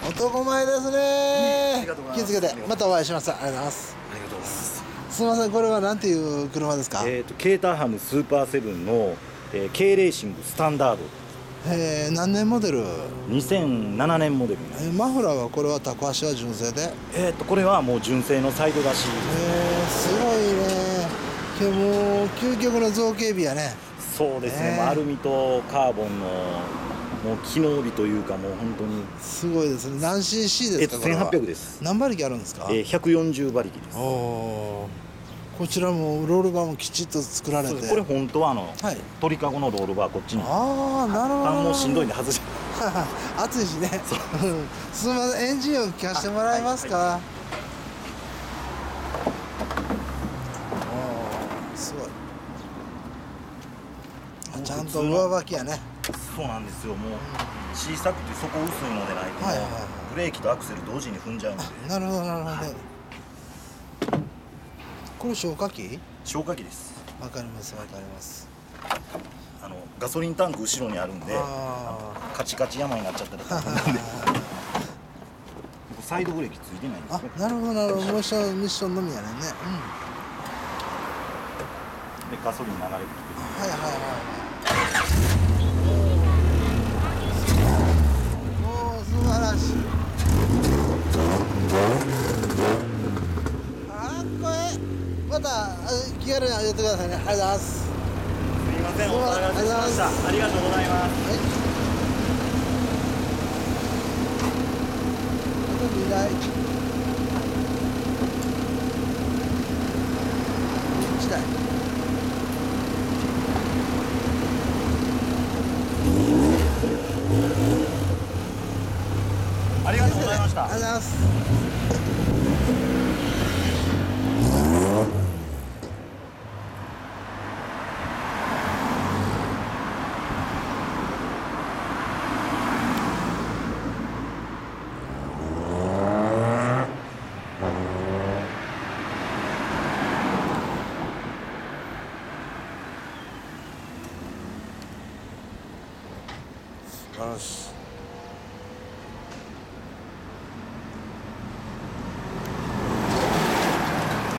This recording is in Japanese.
男前ですね。気をつけて、またお会いします。ありがとうございます。 ありがとうございます。 すみません、これはなんていう車ですか。 ケーターハムスーパーセブンの、K レーシングスタンダード。 何年モデル。 2007年モデル。 マフラーはこれはタコ足は純正で。 これはもう純正のサイド出し。 すごいね。もう究極の造形美やね。 そうですね。アルミとカーボンのもう機能美というか、もう本当にすごいですね。何 cc ですか。 1800です。 何馬力あるんですか。 140馬力です。 こちらもロールバーもきちっと作られて。 これ本当は鳥かごのロールバーこっちに。 ああ、なるほど。 もうしんどいんで外し。 暑いしね。すみません、エンジン音聞かせてもらえますか。すごい。ちゃんと上履きやね。 そうなんですよ。もう小さくて底薄いのでないと、ブレーキとアクセル同時に踏んじゃうので。 なるほどなるほど。これ消火器？ 消火器です。 わかりますわかります。 ガソリンタンク後ろにあるんで、カチカチ山になっちゃったら大変なんで。サイドブレーキついてないんですね。 なるほどなるほど。ミッションのみやねんね。 でガソリン流れてきて。 はいはいはい。素晴らしい。かっこいい。また気軽に寄ってくださいね。ありがとうございます。 すみません、お騒がせしました。ありがとうございます。 2台。1台。 ありがとうございました。 ありがとうございます。